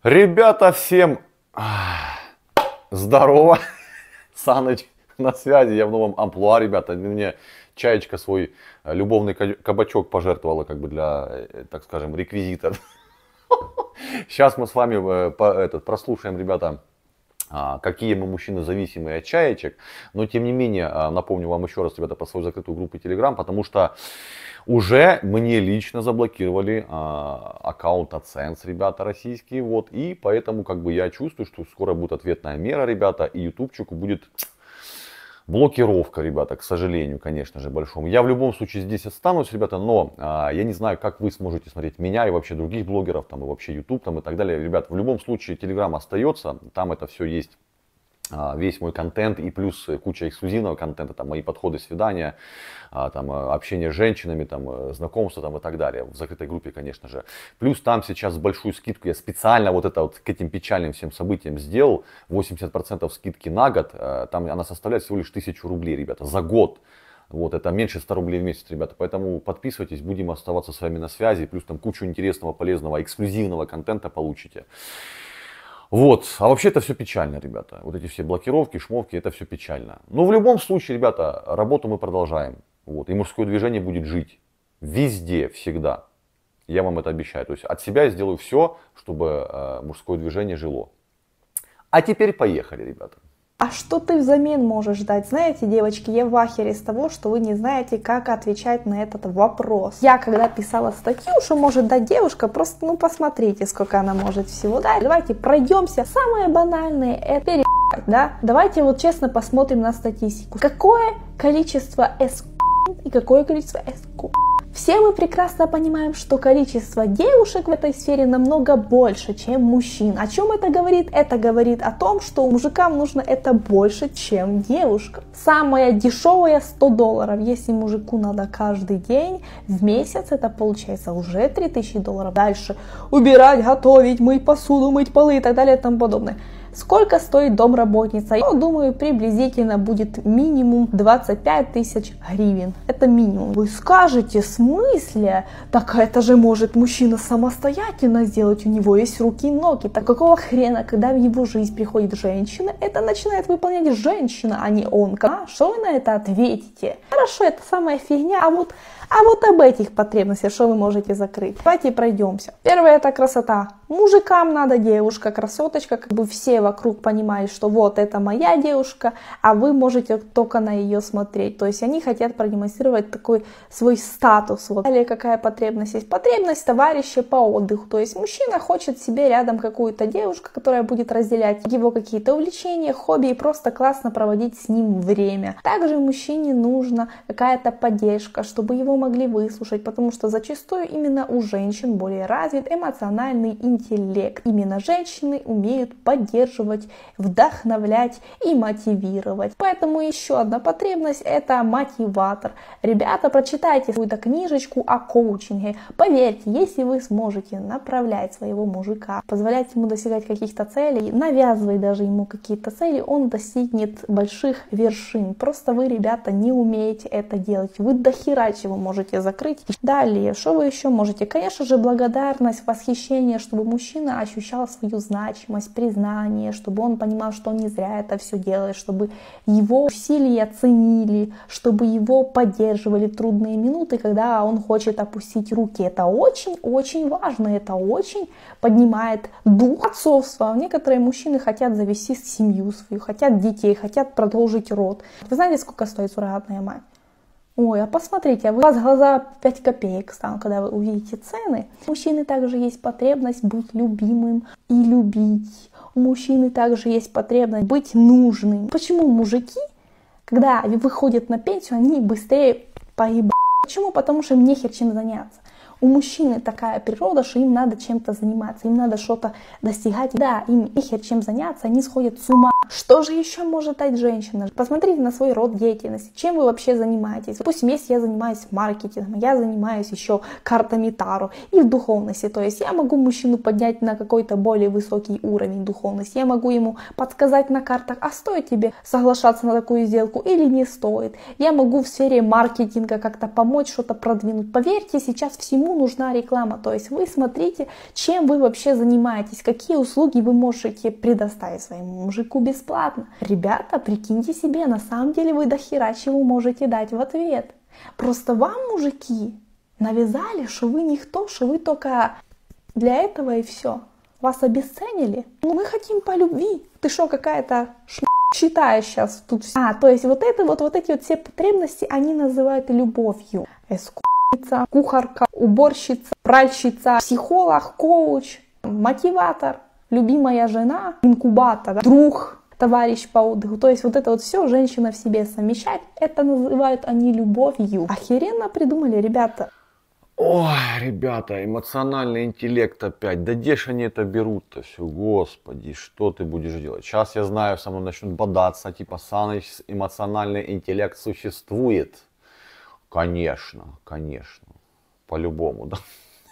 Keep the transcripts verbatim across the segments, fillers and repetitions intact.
Ребята, всем здорово. Саныч на связи, я в новом амплуа, ребята. Мне Чаечка свой любовный кабачок пожертвовала, как бы для, так скажем, реквизита. Сейчас мы с вами этот, прослушаем, ребята, какие мы мужчины зависимые от чаечек. Но тем не менее, напомню вам еще раз, ребята, про свою закрытую группу Telegram, потому что уже мне лично заблокировали а, аккаунт AdSense, ребята, российские. Вот, и поэтому как бы я чувствую, что скоро будет ответная мера, ребята, и ютубчику будет блокировка, ребята, к сожалению, конечно же, большому. Я в любом случае здесь останусь, ребята, но а, я не знаю, как вы сможете смотреть меня и вообще других блогеров, там, и вообще YouTube, там, и так далее. Ребят, в любом случае Telegram остается, там это все есть. Весь мой контент и плюс куча эксклюзивного контента, там мои подходы, свидания, там общение с женщинами, там знакомства, там и так далее, в закрытой группе, конечно же. Плюс там сейчас большую скидку я специально вот это вот к этим печальным всем событиям сделал, восемьдесят процентов скидки на год, там она составляет всего лишь тысячу рублей, ребята, за год. Вот, это меньше ста рублей в месяц, ребята, поэтому подписывайтесь, будем оставаться с вами на связи, плюс там кучу интересного, полезного, эксклюзивного контента получите. Вот, а вообще это все печально, ребята. Вот эти все блокировки, шмовки, это все печально. Но в любом случае, ребята, работу мы продолжаем. Вот, и мужское движение будет жить. Везде, всегда. Я вам это обещаю. То есть от себя я сделаю все, чтобы э, мужское движение жило. А теперь поехали, ребята. А что ты взамен можешь дать? Знаете, девочки, я в ахере с того, что вы не знаете, как отвечать на этот вопрос. Я когда писала статью, что может дать девушка, просто ну посмотрите, сколько она может всего дать. Давайте пройдемся. Самое банальное это переб***ть, да? Давайте вот честно посмотрим на статистику. Какое количество эск и какое количество эск. Все мы прекрасно понимаем, что количество девушек в этой сфере намного больше, чем мужчин. О чем это говорит? Это говорит о том, что мужикам нужно это больше, чем девушкам. Самое дешевое сто долларов. Если мужику надо каждый день в месяц, это получается уже три тысячи долларов. Дальше убирать, готовить, мыть посуду, мыть полы и так далее и тому подобное. Сколько стоит домработница? Я думаю, приблизительно будет минимум двадцать пять тысяч гривен. Это минимум. Вы скажете, в смысле? Так это же может мужчина самостоятельно сделать, у него есть руки и ноги. Так какого хрена, когда в его жизнь приходит женщина, это начинает выполнять женщина, а не он? А? Что вы на это ответите? Хорошо, это самая фигня, а вот, а вот об этих потребностях, что вы можете закрыть? Давайте пройдемся. Первое, это красота. Мужикам надо девушка, красоточка, как бы все вокруг понимают, что вот это моя девушка, а вы можете только на ее смотреть. То есть они хотят продемонстрировать такой свой статус. Вот. Далее какая потребность есть? Потребность товарища по отдыху. То есть мужчина хочет себе рядом какую-то девушку, которая будет разделять его какие-то увлечения, хобби и просто классно проводить с ним время. Также мужчине нужна какая-то поддержка, чтобы его могли выслушать, потому что зачастую именно у женщин более развит эмоциональный интеллект. Интеллект. Именно женщины умеют поддерживать, вдохновлять и мотивировать. Поэтому еще одна потребность — это мотиватор. Ребята, прочитайте какую-то книжечку о коучинге. Поверьте, если вы сможете направлять своего мужика, позволять ему достигать каких-то целей, навязывать даже ему какие-то цели, он достигнет больших вершин. Просто вы, ребята, не умеете это делать. Вы дохера чего можете закрыть. Далее, что вы еще можете? Конечно же, благодарность, восхищение, чтобы мужчина ощущал свою значимость, признание, чтобы он понимал, что он не зря это все делает, чтобы его усилия ценили, чтобы его поддерживали в трудные минуты, когда он хочет опустить руки. Это очень-очень важно, это очень поднимает дух отцовства. Некоторые мужчины хотят завести семью свою, хотят детей, хотят продолжить род. Вы знаете, сколько стоит суррогатная мать? Ой, а посмотрите, а у вас глаза пять копеек станут, когда вы увидите цены. У мужчины также есть потребность быть любимым и любить. У мужчины также есть потребность быть нужным. Почему мужики, когда выходят на пенсию, они быстрее поебают? Почему? Потому что им нехер чем заняться. У мужчины такая природа, что им надо чем-то заниматься, им надо что-то достигать. Да, им нехер чем заняться, они сходят с ума. Что же еще может дать женщина? Посмотрите на свой род деятельности. Чем вы вообще занимаетесь? Допустим, если я занимаюсь маркетингом, я занимаюсь еще картами Таро и в духовности. То есть я могу мужчину поднять на какой-то более высокий уровень духовности. Я могу ему подсказать на картах, а стоит тебе соглашаться на такую сделку или не стоит. Я могу в сфере маркетинга как-то помочь, что-то продвинуть. Поверьте, сейчас всему кому нужна реклама. То есть вы смотрите, чем вы вообще занимаетесь, какие услуги вы можете предоставить своему мужику бесплатно. Ребята, прикиньте себе, на самом деле вы дохера чего можете дать в ответ. Просто вам, мужики, навязали, что вы никто, что вы только для этого и все. Вас обесценили? Ну, мы хотим по любви. Ты что, какая-то ш... считаешь сейчас тут все? А, то есть вот это вот, вот эти вот все потребности, они называют любовью. Эскурица, кухарка, уборщица, пральщица, психолог, коуч, мотиватор, любимая жена, инкубатор, друг, товарищ по отдыху. То есть вот это вот все женщина в себе совмещает. Это называют они любовью. Охеренно придумали, ребята. Ой, ребята, эмоциональный интеллект опять. Да где ж они это берут-то все? Господи, что ты будешь делать? Сейчас я знаю, со мной начнут бодаться, типа, Саныч, эмоциональный интеллект существует. Конечно, конечно. По-любому, да.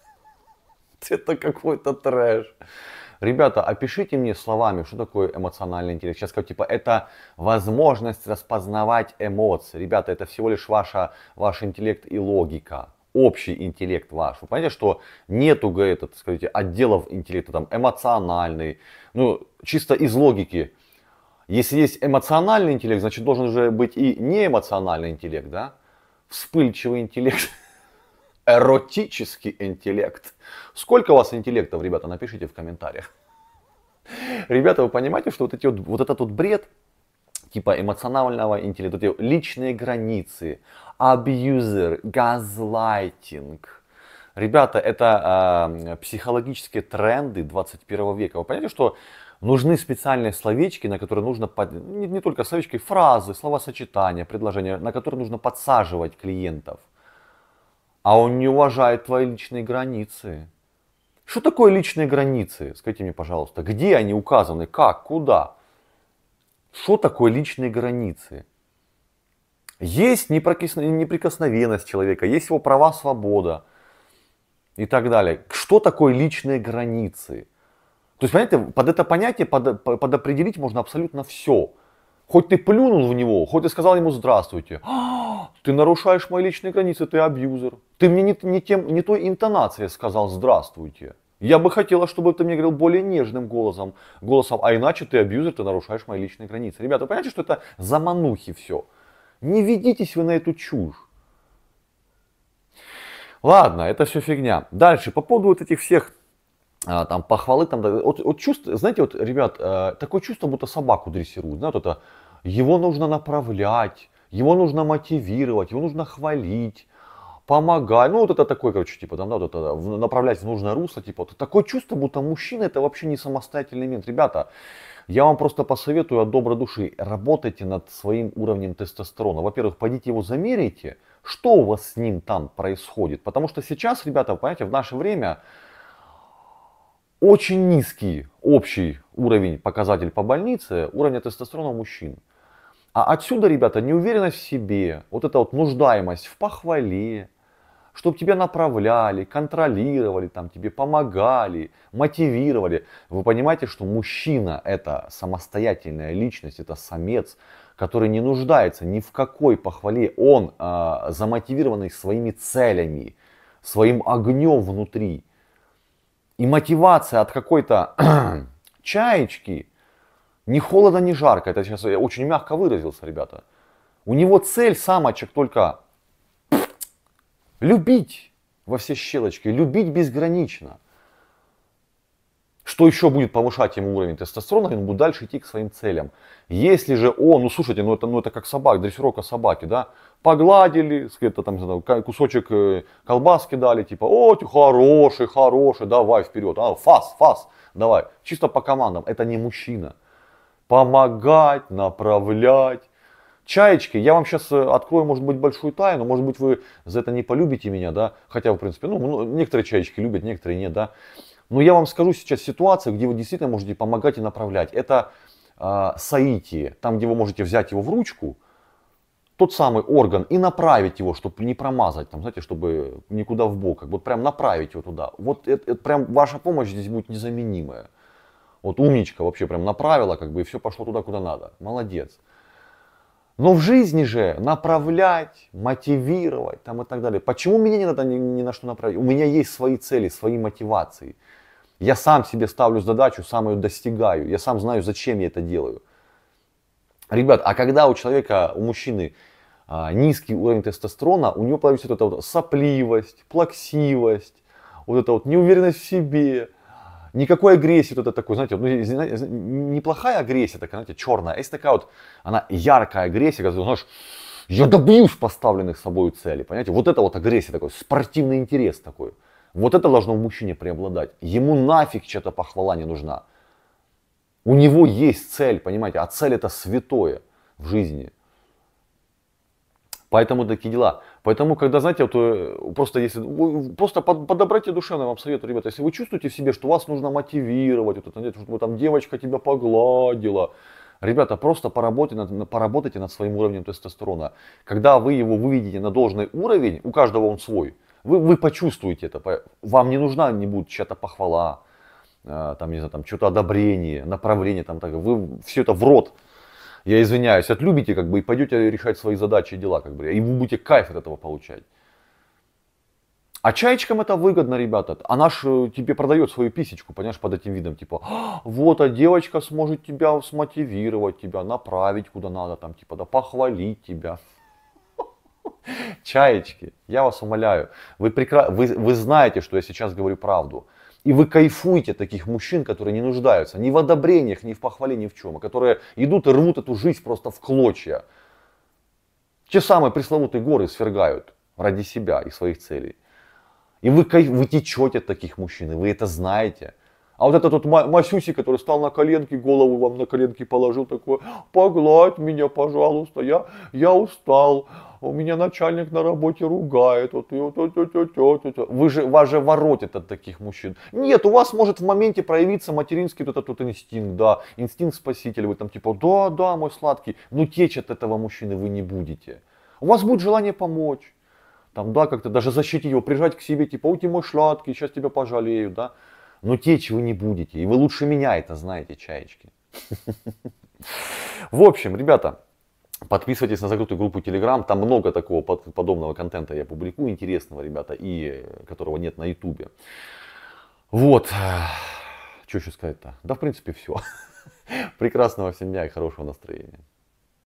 Это какой-то трэш. Ребята, опишите мне словами, что такое эмоциональный интеллект. Сейчас скажу, типа, это возможность распознавать эмоции. Ребята, это всего лишь ваша, ваш интеллект и логика. Общий интеллект ваш. Вы понимаете, что нету, говорит, так скажите, отделов интеллекта, там, эмоциональный, ну, чисто из логики. Если есть эмоциональный интеллект, значит, должен уже быть и неэмоциональный интеллект, да? Вспыльчивый интеллект, эротический интеллект. Сколько у вас интеллектов, ребята, напишите в комментариях. Ребята, вы понимаете, что вот, эти вот, вот этот вот бред, типа эмоционального интеллекта, эти личные границы, абьюзер, газлайтинг. Ребята, это э, психологические тренды двадцать первого века. Вы понимаете, что нужны специальные словечки, на которые нужно, под... не, не только словечки, фразы, словосочетания, предложения, на которые нужно подсаживать клиентов. А он не уважает твои личные границы. Что такое личные границы? Скажите мне, пожалуйста, где они указаны, как, куда? Что такое личные границы? Есть неприкосновенность человека, есть его права, свобода и так далее. Что такое личные границы? То есть, понимаете, под это понятие под, под определить можно абсолютно все. Хоть ты плюнул в него, хоть ты сказал ему здравствуйте. А, ты нарушаешь мои личные границы, ты абьюзер. Ты мне не, не, тем, не той интонацией сказал здравствуйте. Я бы хотела, чтобы ты мне говорил более нежным голосом, голосом, а иначе ты абьюзер, ты нарушаешь мои личные границы. Ребята, вы понимаете, что это заманухи все. Не ведитесь вы на эту чушь. Ладно, это все фигня. Дальше, по поводу вот этих всех а, там похвалы, там, вот, вот чувство, знаете, вот, ребят, а, такое чувство, будто собаку дрессируют. Знаете, вот это, его нужно направлять, его нужно мотивировать, его нужно хвалить, помогать. Ну, вот это такое, короче, типа, там, да, вот это, направлять в нужное русло, типа, вот, такое чувство, будто мужчина это вообще не самостоятельный элемент. Ребята, я вам просто посоветую от доброй души, работайте над своим уровнем тестостерона. Во-первых, пойдите его замерите, что у вас с ним там происходит. Потому что сейчас, ребята, понимаете, в наше время очень низкий общий уровень, показатель по больнице, уровня тестостерона у мужчин. А отсюда, ребята, неуверенность в себе, вот эта вот нуждаемость в похвале, чтобы тебя направляли, контролировали, там, тебе помогали, мотивировали. Вы понимаете, что мужчина это самостоятельная личность, это самец, который не нуждается ни в какой похвале. Он э, замотивированный своими целями, своим огнем внутри. И мотивация от какой-то чаечки, ни холодно, ни жарко. Это сейчас я очень мягко выразился, ребята. У него цель самочек только любить во все щелочки, любить безгранично. Что еще будет повышать ему уровень тестостерона, он будет дальше идти к своим целям. Если же он, ну слушайте, ну это, ну это как собак, дрессировка собаки, да, погладили, это, там, кусочек колбаски дали, типа, о, ты хороший, хороший, давай вперед, а, фас, фас, давай, чисто по командам, это не мужчина. Помогать, направлять. Чаечки, я вам сейчас открою, может быть, большую тайну, может быть, вы за это не полюбите меня, да, хотя, в принципе, ну, некоторые чаечки любят, некоторые нет, да. Но я вам скажу сейчас ситуацию, где вы действительно можете помогать и направлять. Это э, соитие, там, где вы можете взять его в ручку, тот самый орган, и направить его, чтобы не промазать, там, знаете, чтобы никуда в бок, как бы прям направить его туда. Вот это, это прям ваша помощь здесь будет незаменимая. Вот умничка вообще прям направила, как бы, и все пошло туда, куда надо. Молодец. Но в жизни же направлять, мотивировать там и так далее. Почему меня не надо ни, ни на что направить? У меня есть свои цели, свои мотивации. Я сам себе ставлю задачу, сам ее достигаю. Я сам знаю, зачем я это делаю. Ребят, а когда у человека, у мужчины а, низкий уровень тестостерона, у него появится вот эта вот сопливость, плаксивость, вот эта вот неуверенность в себе. Никакой агрессии, вот это такой, знаете, ну, неплохая агрессия, такая, знаете, черная, а есть такая вот, она яркая агрессия, когда, знаешь, я добьюсь поставленных собой целей, понимаете, вот это вот агрессия такой, спортивный интерес такой, вот это должно в мужчине преобладать, ему нафиг чья-то похвала не нужна, у него есть цель, понимаете, а цель это святое в жизни. Поэтому такие дела. Поэтому, когда, знаете, вот, просто если просто по, по доброте душевной вам советую, ребята, если вы чувствуете в себе, что вас нужно мотивировать, вот это, чтобы там девочка тебя погладила, ребята, просто поработайте над, поработайте над своим уровнем тестостерона. Когда вы его выведете на должный уровень, у каждого он свой, вы, вы почувствуете это. Вам не нужна не будет чья-то похвала, там, не знаю, там, что-то одобрение, направление, там, так, вы все это в рот. Я извиняюсь, отлюбите как бы и пойдете решать свои задачи и дела, как бы, и вы будете кайф от этого получать. А чаечкам это выгодно, ребята. Она ж тебе продает свою писечку, понимаешь, под этим видом, типа, вот, а девочка сможет тебя смотивировать, тебя направить куда надо, там, типа, да, похвалить тебя. Чаечки, я вас умоляю, вы, прекра... вы, вы знаете, что я сейчас говорю правду. И вы кайфуете от таких мужчин, которые не нуждаются ни в одобрениях, ни в похвале, ни в чем. А которые идут и рвут эту жизнь просто в клочья. Те самые пресловутые горы свергают ради себя и своих целей. И вы, кайф... вы течете от таких мужчин, и вы это знаете. А вот этот вот Масюси, который стал на коленки, голову вам на коленки положил, такой, погладь меня, пожалуйста, я, я устал. У меня начальник на работе ругает. Вот, вот, вот, вот, вот, вот. Вы же, вас же воротит от таких мужчин. Нет, у вас может в моменте проявиться материнский вот этот вот инстинкт, да, инстинкт спасителя. Вы там типа, да, да, мой сладкий, но течь от этого мужчины вы не будете. У вас будет желание помочь. Там, да, как-то даже защитить его, прижать к себе, типа, ой, ты мой сладкий, сейчас тебя пожалею, да. Но течь вы не будете. И вы лучше меня это знаете, чаечки. В общем, ребята, подписывайтесь на закрытую группу Telegram. Там много такого подобного контента я публикую, интересного, ребята, и которого нет на ютубе. Вот. Что еще сказать-то? Да, в принципе, все. Прекрасного всем дня и хорошего настроения.